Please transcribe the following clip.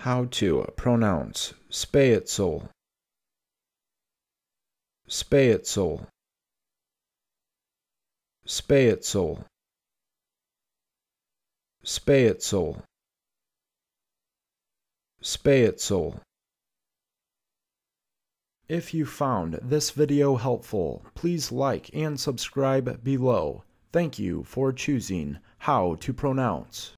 How to pronounce Spaetzle, Spaetzle, Spaetzle, Spaetzle, Spaetzle. If you found this video helpful, please like and subscribe below. Thank you for choosing How to Pronounce.